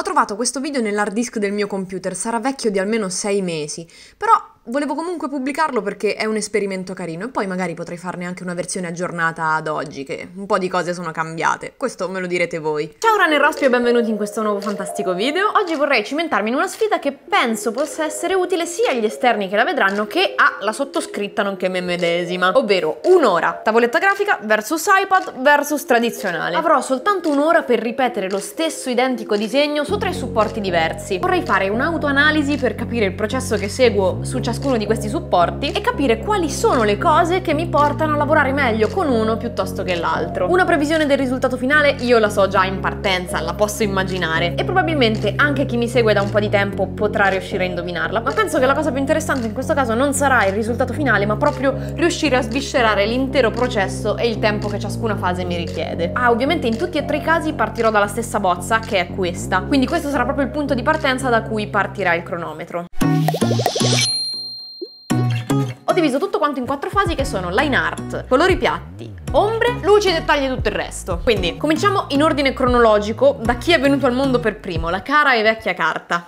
Ho trovato questo video nell'hard disk del mio computer, sarà vecchio di almeno 6 mesi, però volevo comunque pubblicarlo perché è un esperimento carino e poi magari potrei farne anche una versione aggiornata ad oggi, che un po' di cose sono cambiate, questo me lo direte voi. Ciao Runnerostri e benvenuti in questo nuovo fantastico video. Oggi vorrei cimentarmi in una sfida che penso possa essere utile sia agli esterni che la vedranno che alla sottoscritta nonché me medesima, ovvero un'ora tavoletta grafica versus iPad versus tradizionale. Avrò soltanto un'ora per ripetere lo stesso identico disegno su 3 supporti diversi. Vorrei fare un'autoanalisi per capire il processo che seguo su ciascuno di questi supporti e capire quali sono le cose che mi portano a lavorare meglio con uno piuttosto che l'altro. Una previsione del risultato finale io la so già in partenza, la posso immaginare e probabilmente anche chi mi segue da un po' di tempo potrà riuscire a indovinarla, ma penso che la cosa più interessante in questo caso non sarà il risultato finale, ma proprio riuscire a sviscerare l'intero processo e il tempo che ciascuna fase mi richiede. Ovviamente in tutti e 3 i casi partirò dalla stessa bozza, che è questa, quindi questo sarà proprio il punto di partenza da cui partirà il cronometro. Ho diviso tutto quanto in 4 fasi che sono line art, colori piatti, ombre, luci, dettagli e tutto il resto. Quindi cominciamo in ordine cronologico da chi è venuto al mondo per primo, la cara e vecchia carta.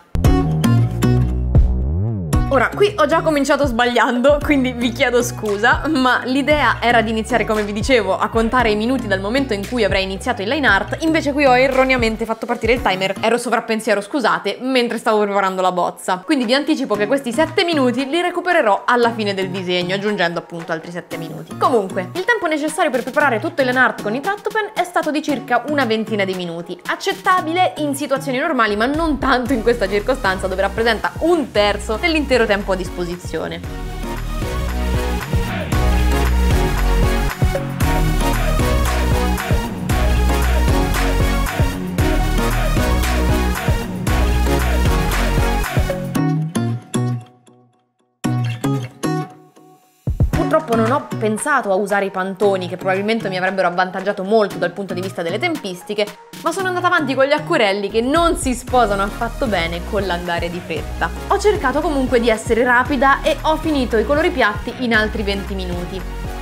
Ora, qui ho già cominciato sbagliando, quindi vi chiedo scusa, ma l'idea era di iniziare, come vi dicevo, a contare i minuti dal momento in cui avrei iniziato il line art, invece qui ho erroneamente fatto partire il timer, ero sovrappensiero, scusate, mentre stavo preparando la bozza. Quindi vi anticipo che questi 7 minuti li recupererò alla fine del disegno, aggiungendo appunto altri 7 minuti. Comunque, il tempo necessario per preparare tutto il line art con i Trattopen è stato di circa una ventina di minuti, accettabile in situazioni normali, ma non tanto in questa circostanza dove rappresenta un terzo dell'intero tempo a disposizione. Purtroppo non ho pensato a usare i pantoni, che probabilmente mi avrebbero avvantaggiato molto dal punto di vista delle tempistiche, ma sono andata avanti con gli acquerelli che non si sposano affatto bene con l'andare di fretta. Ho cercato comunque di essere rapida e ho finito i colori piatti in altri 20 minuti.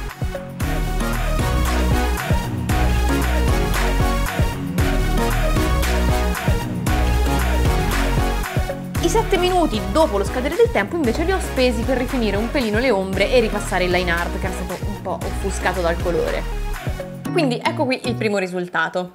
I 7 minuti dopo lo scadere del tempo invece li ho spesi per rifinire un pelino le ombre e ripassare il line art che era stato un po' offuscato dal colore. Quindi ecco qui il primo risultato.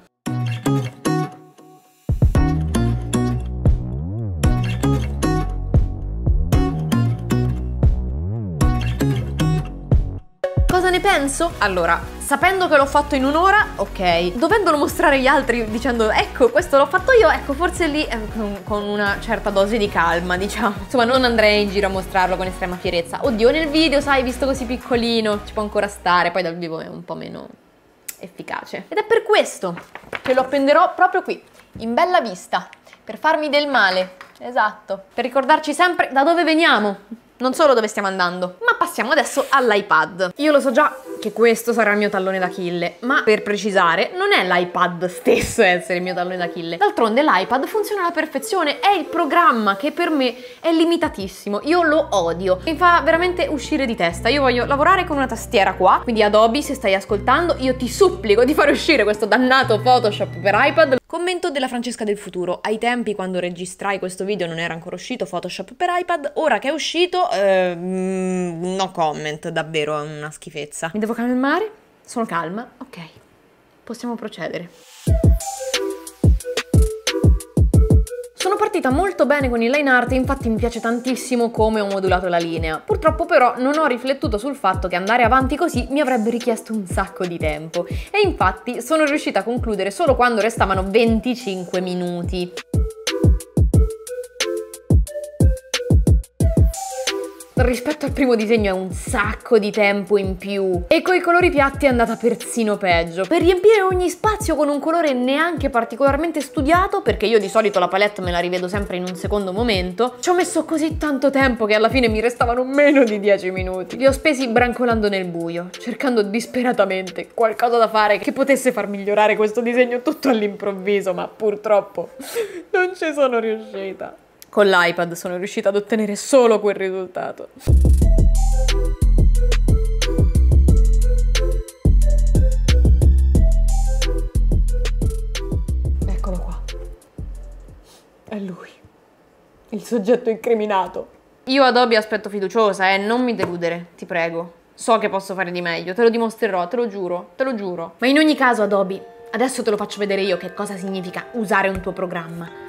Cosa ne penso? Allora, sapendo che l'ho fatto in un'ora, ok. Dovendolo mostrare agli altri dicendo ecco, questo l'ho fatto io, ecco, forse lì con una certa dose di calma, diciamo. Insomma, non andrei in giro a mostrarlo con estrema fierezza. Oddio, nel video, sai, visto così piccolino, ci può ancora stare, poi dal vivo è un po' meno efficace. Ed è per questo che lo appenderò proprio qui, in bella vista, per farmi del male. Esatto. Per ricordarci sempre da dove veniamo. Non solo dove stiamo andando. Ma passiamo adesso all'iPad. Io lo so già che questo sarà il mio tallone d'Achille, ma per precisare non è l'iPad stesso a essere il mio tallone d'Achille. D'altronde l'iPad funziona alla perfezione, è il programma che per me è limitatissimo, io lo odio, mi fa veramente uscire di testa. Io voglio lavorare con una tastiera qua, quindi Adobe, se stai ascoltando, io ti supplico di fare uscire questo dannato Photoshop per iPad. Commento della Francesca del futuro: ai tempi quando registrai questo video non era ancora uscito Photoshop per iPad, ora che è uscito no comment, davvero è una schifezza. Mi devo calmare? Sono calma? Ok, possiamo procedere. Sono partita molto bene con il line art e infatti mi piace tantissimo come ho modulato la linea. Purtroppo però non ho riflettuto sul fatto che andare avanti così mi avrebbe richiesto un sacco di tempo e infatti sono riuscita a concludere solo quando restavano 25 minuti. Rispetto al primo disegno è un sacco di tempo in più e coi colori piatti è andata persino peggio. Per riempire ogni spazio con un colore neanche particolarmente studiato, perché io di solito la palette me la rivedo sempre in un secondo momento, ci ho messo così tanto tempo che alla fine mi restavano meno di 10 minuti. Li ho spesi brancolando nel buio, cercando disperatamente qualcosa da fare che potesse far migliorare questo disegno tutto all'improvviso, ma purtroppo non ci sono riuscita. Con l'iPad sono riuscita ad ottenere solo quel risultato. Eccolo qua. È lui, il soggetto incriminato. Io Adobe aspetto fiduciosa, non mi deludere, ti prego. So che posso fare di meglio, te lo dimostrerò, te lo giuro, te lo giuro. Ma in ogni caso, Adobe, adesso te lo faccio vedere io che cosa significa usare un tuo programma.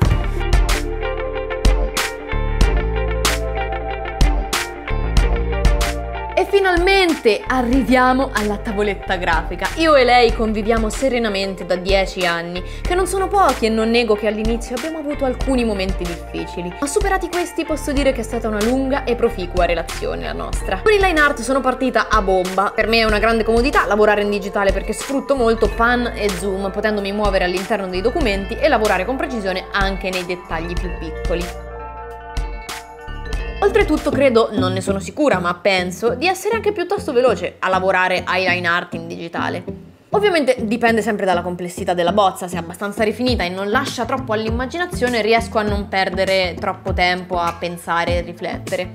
E finalmente arriviamo alla tavoletta grafica. Io e lei conviviamo serenamente da 10 anni, che non sono pochi e non nego che all'inizio abbiamo avuto alcuni momenti difficili. Ma superati questi posso dire che è stata una lunga e proficua relazione la nostra. Con il line art sono partita a bomba. Per me è una grande comodità lavorare in digitale perché sfrutto molto Pan e Zoom, potendomi muovere all'interno dei documenti e lavorare con precisione anche nei dettagli più piccoli. Oltretutto credo, non ne sono sicura, ma penso di essere anche piuttosto veloce a lavorare ai line art in digitale. Ovviamente dipende sempre dalla complessità della bozza, se è abbastanza rifinita e non lascia troppo all'immaginazione riesco a non perdere troppo tempo a pensare e riflettere.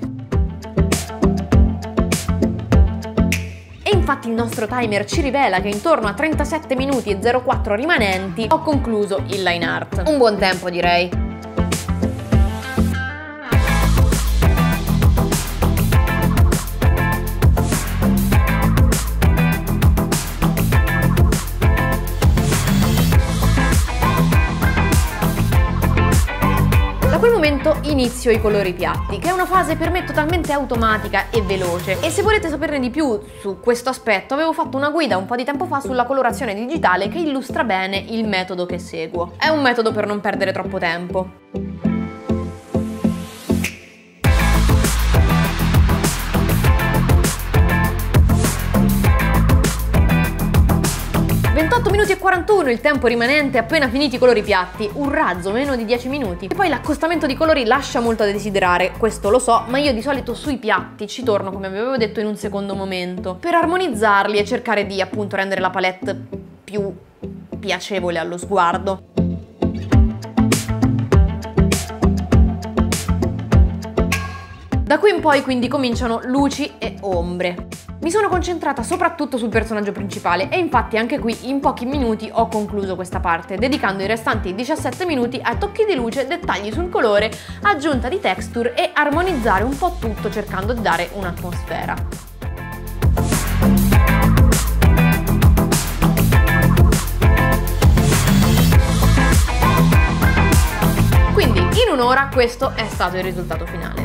E infatti il nostro timer ci rivela che intorno a 37 minuti e 04 rimanenti ho concluso il line art. Un buon tempo, direi. A quel momento inizio i colori piatti, che è una fase per me totalmente automatica e veloce. E se volete saperne di più su questo aspetto, avevo fatto una guida un po' di tempo fa sulla colorazione digitale che illustra bene il metodo che seguo. È un metodo per non perdere troppo tempo. 28 minuti e 41 il tempo rimanente appena finiti i colori piatti, un razzo, meno di 10 minuti. E poi l'accostamento di colori lascia molto a desiderare, questo lo so, ma io di solito sui piatti ci torno, come vi avevo detto, in un secondo momento, per armonizzarli e cercare di appunto rendere la palette più piacevole allo sguardo. Da qui in poi quindi cominciano luci e ombre. Mi sono concentrata soprattutto sul personaggio principale e infatti anche qui in pochi minuti ho concluso questa parte, dedicando i restanti 17 minuti a tocchi di luce, dettagli sul colore, aggiunta di texture e armonizzare un po' tutto cercando di dare un'atmosfera. Quindi in un'ora questo è stato il risultato finale.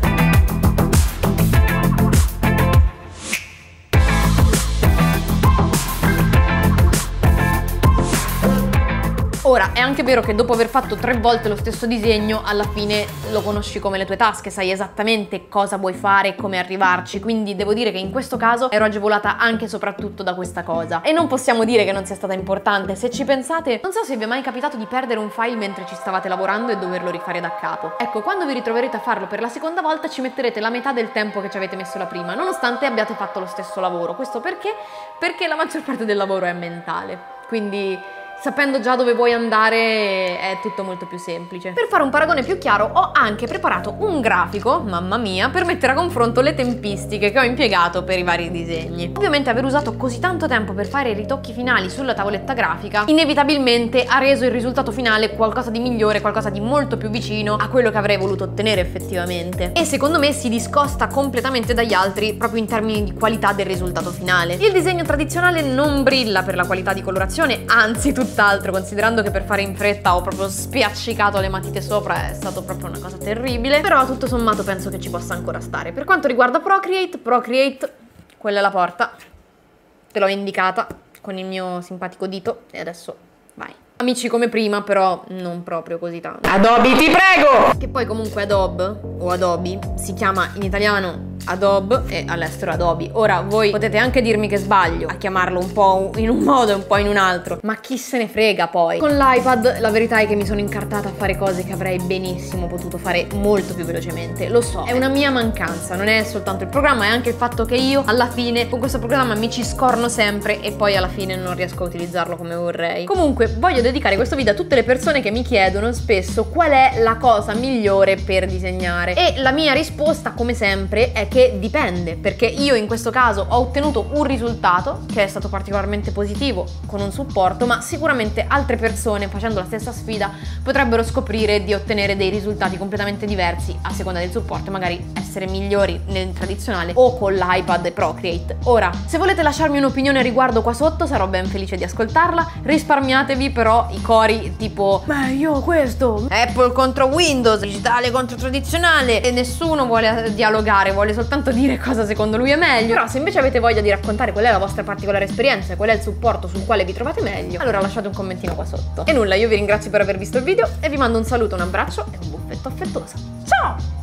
Ora, è anche vero che dopo aver fatto 3 volte lo stesso disegno, alla fine lo conosci come le tue tasche, sai esattamente cosa vuoi fare e come arrivarci, quindi devo dire che in questo caso ero agevolata anche e soprattutto da questa cosa. E non possiamo dire che non sia stata importante, se ci pensate, non so se vi è mai capitato di perdere un file mentre ci stavate lavorando e doverlo rifare da capo. Ecco, quando vi ritroverete a farlo per la seconda volta ci metterete la metà del tempo che ci avete messo la prima, nonostante abbiate fatto lo stesso lavoro. Questo perché? Perché la maggior parte del lavoro è mentale, quindi sapendo già dove vuoi andare è tutto molto più semplice. Per fare un paragone più chiaro ho anche preparato un grafico, mamma mia, per mettere a confronto le tempistiche che ho impiegato per i vari disegni. Ovviamente aver usato così tanto tempo per fare i ritocchi finali sulla tavoletta grafica inevitabilmente ha reso il risultato finale qualcosa di migliore, qualcosa di molto più vicino a quello che avrei voluto ottenere effettivamente. E secondo me si discosta completamente dagli altri proprio in termini di qualità del risultato finale. Il disegno tradizionale non brilla per la qualità di colorazione, anzi tutt'altro, considerando che per fare in fretta ho proprio spiaccicato le matite sopra, è stato proprio una cosa terribile, però tutto sommato penso che ci possa ancora stare. Per quanto riguarda Procreate, quella è la porta, te l'ho indicata con il mio simpatico dito e adesso vai. Amici come prima, però non proprio così tanto. Adobe, ti prego! Che poi comunque Adobe, o Adobe, si chiama in italiano Adobe e all'estero Adobe. Ora voi potete anche dirmi che sbaglio a chiamarlo un po' in un modo e un po' in un altro, ma chi se ne frega poi. Con l'iPad la verità è che mi sono incartata a fare cose che avrei benissimo potuto fare molto più velocemente. Lo so, è una mia mancanza, non è soltanto il programma, è anche il fatto che io alla fine con questo programma mi ci scorno sempre e poi alla fine non riesco a utilizzarlo come vorrei. Comunque voglio dedicare questo video a tutte le persone che mi chiedono spesso qual è la cosa migliore per disegnare e la mia risposta come sempre è è che dipende, perché io in questo caso ho ottenuto un risultato che è stato particolarmente positivo con un supporto, ma sicuramente altre persone facendo la stessa sfida potrebbero scoprire di ottenere dei risultati completamente diversi a seconda del supporto, magari essere migliori nel tradizionale o con l'iPad Procreate. Ora, se volete lasciarmi un'opinione a riguardo qua sotto sarò ben felice di ascoltarla, risparmiatevi però i cori tipo beh io questo, Apple contro Windows, digitale contro tradizionale, e nessuno vuole dialogare, vuole soltanto dire cosa secondo lui è meglio. Però se invece avete voglia di raccontare qual è la vostra particolare esperienza e qual è il supporto sul quale vi trovate meglio, allora lasciate un commentino qua sotto. E nulla, io vi ringrazio per aver visto il video e vi mando un saluto, un abbraccio e un buffetto affettuoso. Ciao!